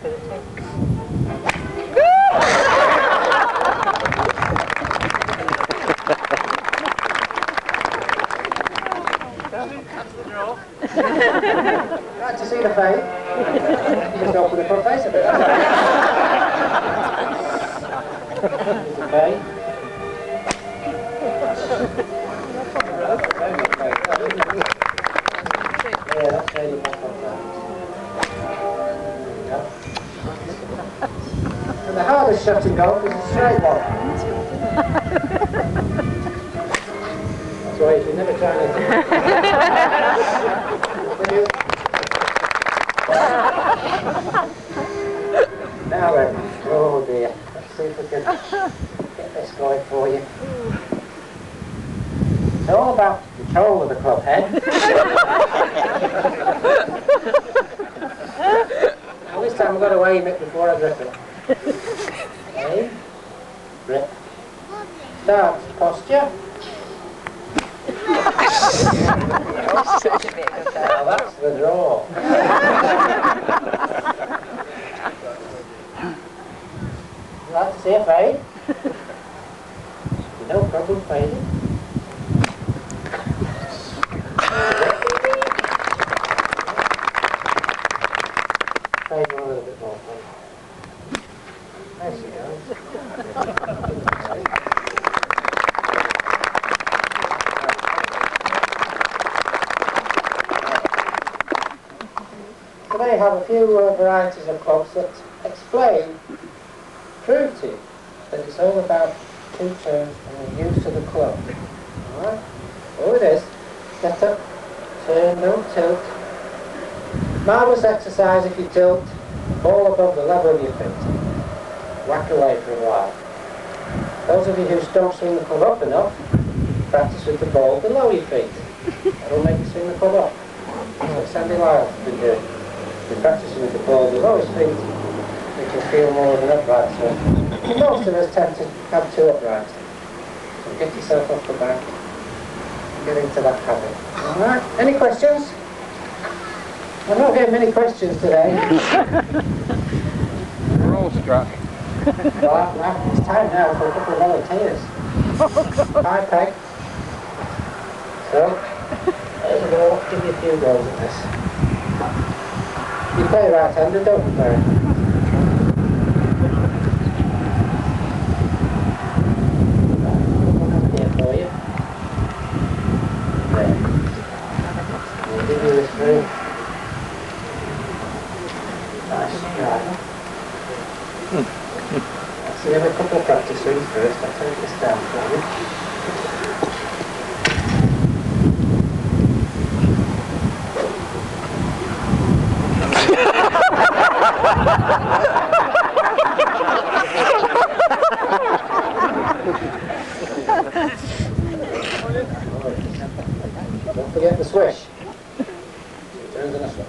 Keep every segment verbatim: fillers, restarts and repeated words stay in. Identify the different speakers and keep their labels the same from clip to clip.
Speaker 1: Right to see the fade. Just open the front face a bit. Okay. Yeah, that's really more contact. And the hardest shot in golf is a straight one. That's why you should never try anything. Now then, oh dear, let's see if we can get this going for you. It's all about control of the club head. Well, this time I've got to aim it before I grip it. Aim, grip, start posture. Now that's the draw. You like to see a fade? No problem fading. Fade one a little bit more, please. There she goes. Today I have a few uh, varieties of clubs that explain, prove to you that it's all about two turns and the use of the club. Alright? All it is, set up, turn, don't tilt. Marvellous exercise if you tilt, ball above the level of your feet. Whack away for a while. Those of you who don't swing the club up enough, practice with the ball below your feet. That'll make you swing the club up. That's what Sandy Lyle's been doing. He's practicing with the ball below his feet, which will feel more of an upright swing. Most of us tend to have two uprights. So get yourself off the back and get into that habit. Alright, any questions? I'm not getting many questions today.
Speaker 2: We're all struck.
Speaker 1: Well, it's time now for a couple of volunteers. High peg. So, there we go, give you a few goes at this. You play right-handed, don't you, Barry? Here for you. There. We'll give you this very nice stride. So we have a couple of practice swings first. I'll take this down for you. Don't forget the swish. Two turns and a swish.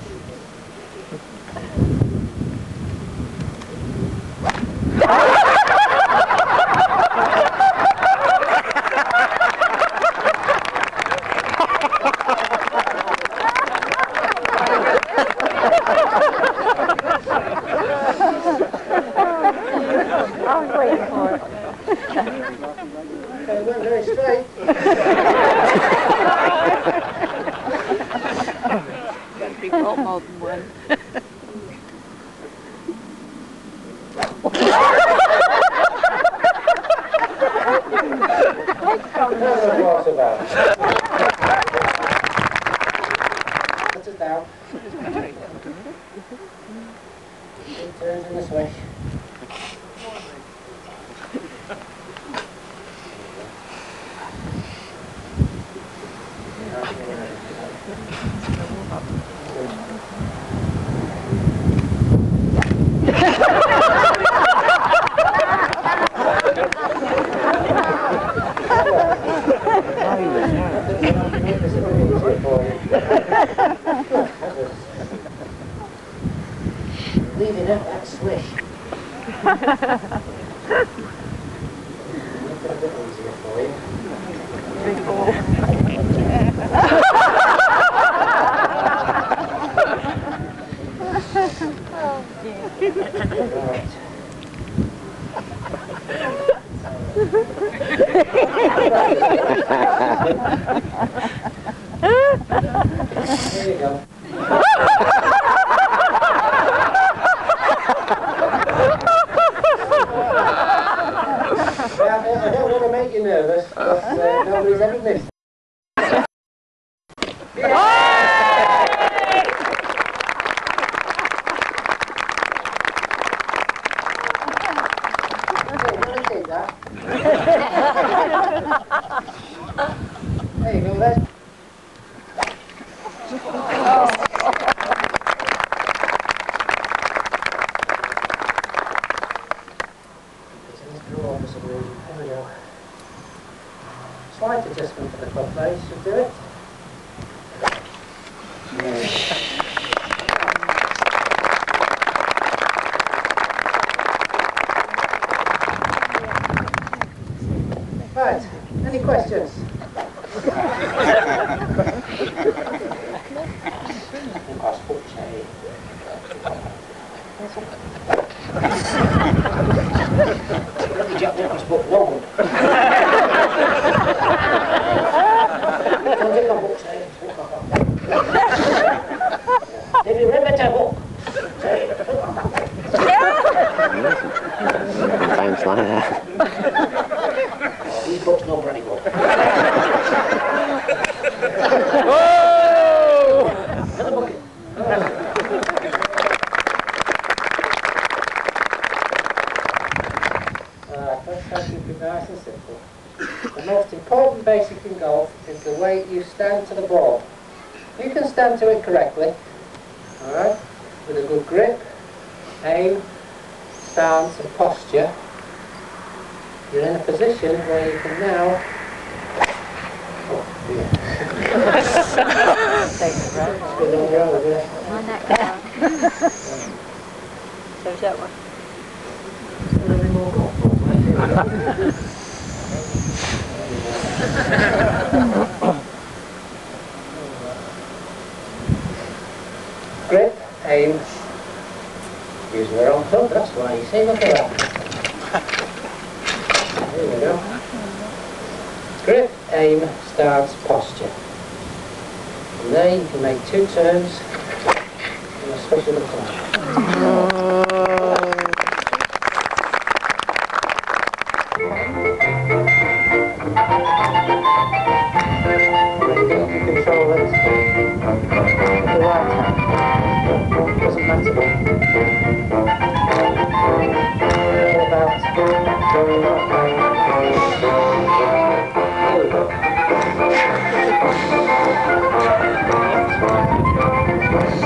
Speaker 3: I was waiting for it.
Speaker 1: Okay, it went very straight.
Speaker 3: That'd be more than one.
Speaker 1: That's what it's about. Put it down. Two turns and a swish. Leaving out that swish. Make it a bit easier for you.
Speaker 3: Big ball. Oh dear.
Speaker 1: Here you go. Well, I don't want to make you nervous, but uh, nobody's ever missed. There you go then. There we go. Slight adjustment for the club face should do it. Right, any questions? Jack Nicklaus book one. Don't take my book, say. Did you remember to book?
Speaker 2: Sounds like that.
Speaker 1: Oh, these books no brandy book.
Speaker 2: Oh!
Speaker 1: Another bucket. Let's try to keep it nice and simple. The most important basic in golf is the way you stand to the ball. You can stand to it correctly, alright, with a good grip, aim, stance and posture. You're in a position where you can now... Oh, dear. Good on your own, isn't it?
Speaker 3: My neck down. So's that one.
Speaker 1: A little bit more golf balls, mate. Grip, aim, using the wrong thumb, that's why you see, look at that. There we go. Grip, aim, stance, posture. And there you can make two turns in a switch of the club. Control it with the right hand. Doesn't matter. All about going up. Here we go.